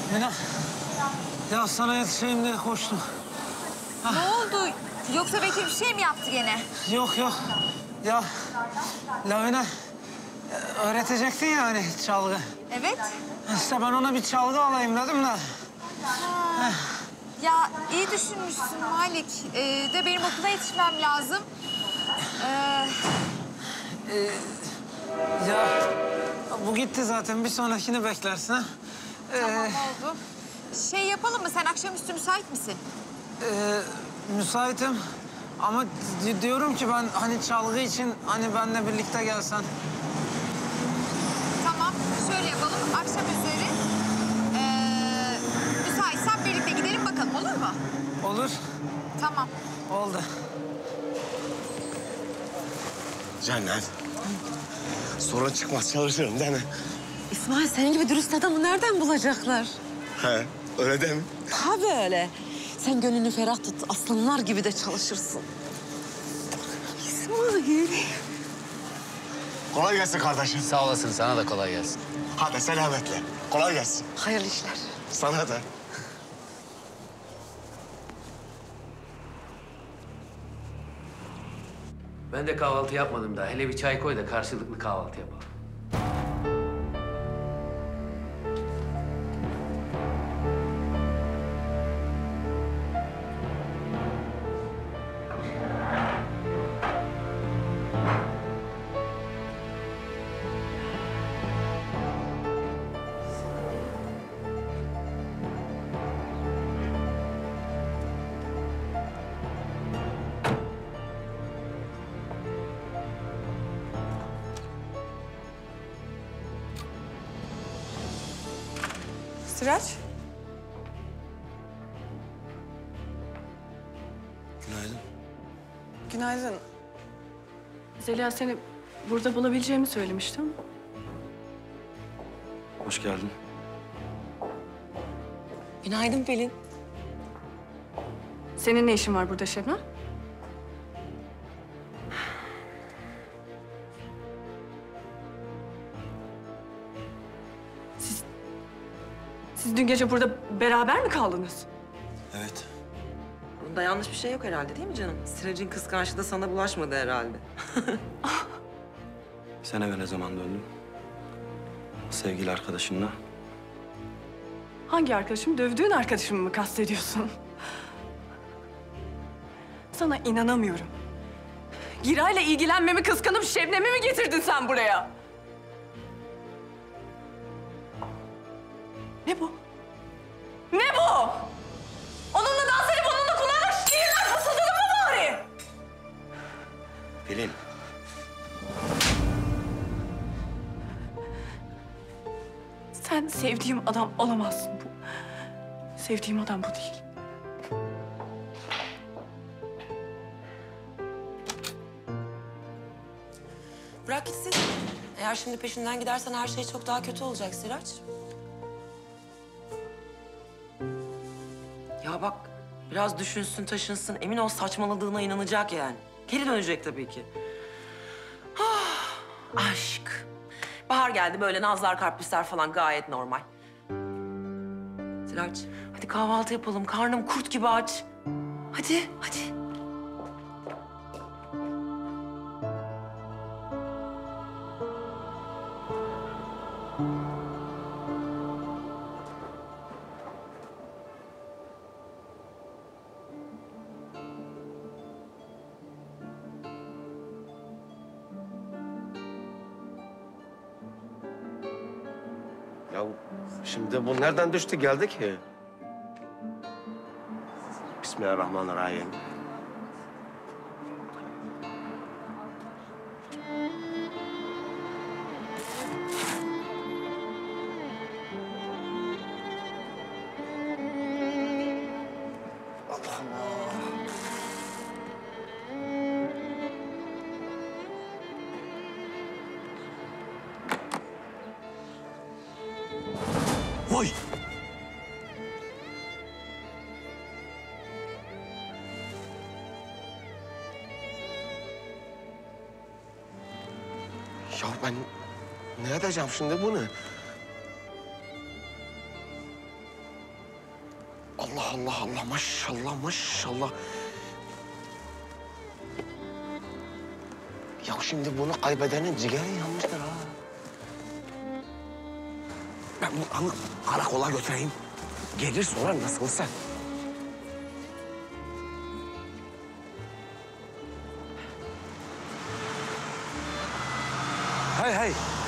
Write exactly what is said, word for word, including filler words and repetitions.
Mina, ya sana yetişeyim diye koştum. Ne oldu? Yoksa Bekir bir şey mi yaptı gene? Yok yok. Ya Lavina öğretecektin ya hani çalgı. Evet. İşte ben ona bir çalgı alayım dedim de. Ya iyi düşünmüşsün Malik. Ee, de benim okula yetişmem lazım. Ee, Ya bu gitti zaten. Bir sonrakini beklersin ha. tamam oldu. Şey yapalım mı? Sen akşamüstü müsait misin? Ee, müsaitim. Ama di- diyorum ki ben hani çalgı için hani benle birlikte gelsen. Tamam. Şöyle yapalım. Akşam üzeri ee, müsaitsen birlikte gidelim bakalım. Olur mu? Olur. Tamam. Oldu. Cennet. Sorun çıkmaz çalışırım değil mi? İsmail senin gibi dürüst adamı nereden bulacaklar? He, öyle değil mi? Tabii öyle. Sen gönlünü ferah tut, aslanlar gibi de çalışırsın. İsmail. Kolay gelsin kardeşim. Sağ olasın, sana da kolay gelsin. Hadi selametle. Kolay gelsin. Hayırlı işler. Sana da. Ben de kahvaltı yapmadım daha. Hele bir çay koy da karşılıklı kahvaltı yapalım. Sıraç. Günaydın. Günaydın. Zeliha seni burada bulabileceğimi söylemiştim. Hoş geldin. Günaydın Pelin. Senin ne işin var burada Şebnem? Siz... Siz dün gece burada beraber mi kaldınız? Evet. Bunda yanlış bir şey yok herhalde değil mi canım? Sıraç'ın kıskançlığı da sana bulaşmadı herhalde. Sen eve ne zaman döndün? Sevgili arkadaşınla. Hangi arkadaşım? Dövdüğün arkadaşımı mı kastediyorsun? Sana inanamıyorum. Giray'la ilgilenmemi kıskanıp Şebnem'i mi getirdin sen buraya? Ne bu? Ne bu? Onunla dans edip onunla kulağına şiirler fısıldadın mı bari? Pelin. Sen sevdiğim adam olamazsın bu. Sevdiğim adam bu değil. Bırak gitsin. Eğer şimdi peşinden gidersen her şey çok daha kötü olacak Sıraç. Ya bak biraz düşünsün taşınsın emin ol saçmaladığına inanacak yani. Geri dönecek tabii ki. Ah, aşk. Bahar geldi böyle nazlar karpuzlar falan gayet normal. Sıraç hadi kahvaltı yapalım karnım kurt gibi aç. Hadi hadi. Ya şimdi bu nereden düştü geldi ki? Bismillahirrahmanirrahim. Allah Allah. Vay! Ya ben ne edeceğim şimdi bunu? Allah Allah Allah maşallah maşallah. Ya şimdi bunu kaybedenin ciğeri yanmıştır ha. Ben bunu karakola götüreyim. Gelir sonra nasılsa. Hey hey.